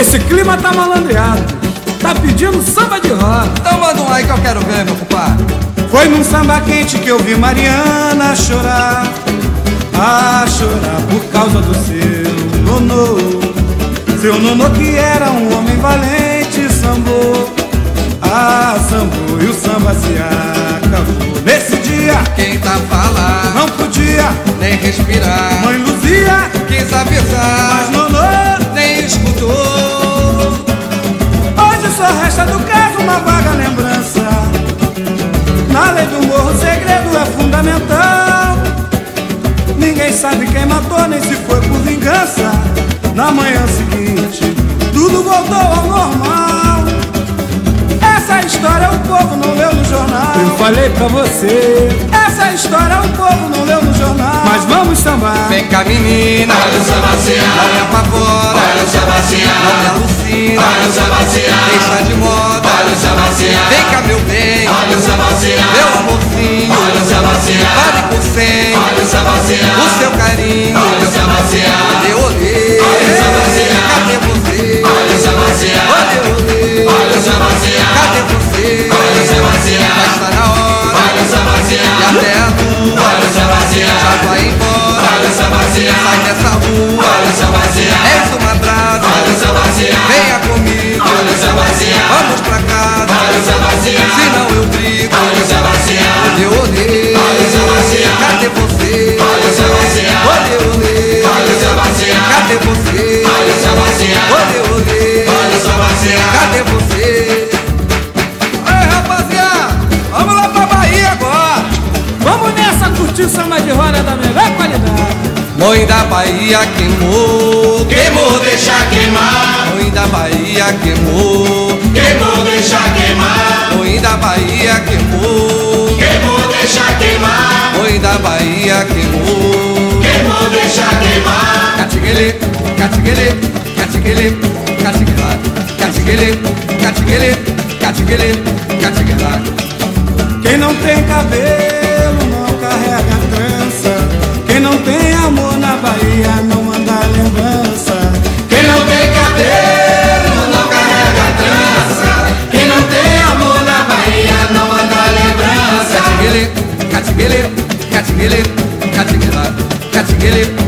Esse clima tá malandreado, tá pedindo samba de roda. Então manda um aí que eu quero ver, meu compadre. Foi num samba quente que eu vi Mariana chorar, a chorar por causa do seu nonô. Seu nonô que era um homem valente sambou, sambou e o samba se acabou. Nesse dia, quem tá falando não podia nem respirar. Mãe Luzia quis avisar, mas nonô nem escutou. Hoje só resta do caso uma vaga lembrança. Na lei do morro o segredo é fundamental. Ninguém sabe quem matou, nem se foi por vingança. Na manhã seguinte, tudo voltou ao normal. Essa história o povo não leu no jornal. Eu falei pra você, essa história o povo não leu no jornal. Mas vamos sambar. Vem cá, menina, olha o sambaciar. não me apavora, Olha o sambaciar. não me alucina, Olha o sambaciar. deixa de moda. Olha o sambaciar. Vem cá, meu bem, Olha o sambaciar. meu amorzinho, Olha o sambaciar. vale por 100 Olha o sambaciar. o seu carinho. Olha o sambaciar. Olê, olê, Olha o sambaciar. cadê você? Olha o sambaciar. Olê, olê, Olha o sambaciar. cadê você? Olha o sambaciar. Já está na hora Olha o sambaciar. e até a lua Olha o sambaciar. já vai embora. Olha o sambaciar. Sai dessa rua, Olha o sambaciar. és uma brasa. Olha o sambaciar. Venha comigo, Olha o sambaciar. vamos pra casa. Olha o sambaciar. Senão eu brigo. Olha o sambaciar. Olê, olê, Olha o sambaciar. cadê você? Olha o sambaciar. Olê, olê, Olha o sambaciar. cadê você? Olha o sambaciar. Olê, olê, Olha o sambaciar. cadê você? Ei, rapaziada, vamos lá pra Bahia agora. Vamos nessa curtir samba de roda da melhor qualidade. Mãe da Bahia queimou, Queimou, deixa queimar. Mãe da Bahia queimou, Queimou, deixa queimar. Mãe da Bahia queimou, Queimou, deixa queimar. Mãe da Bahia queimou. Queimou, deixa queimar. Catiguele, catiguele, catiguele, catiguela, catiguele, catiguele, catiguele, catiguela. Quem não tem cabelo não carrega trança. Quem não tem amor na Bahia não manda lembrança. Quem não tem cabelo não carrega trança. Quem não tem amor na Bahia não manda lembrança. Catiguele, catiguele, catiguele, catiguela, catiguele.